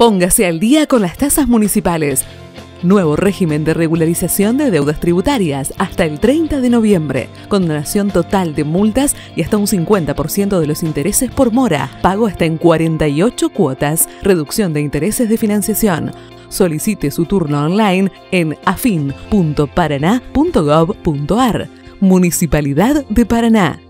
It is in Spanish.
Póngase al día con las tasas municipales. Nuevo régimen de regularización de deudas tributarias hasta el 30 de noviembre. Condonación total de multas y hasta un 50% de los intereses por mora. Pago hasta en 48 cuotas. Reducción de intereses de financiación. Solicite su turno online en afin.paraná.gov.ar. Municipalidad de Paraná.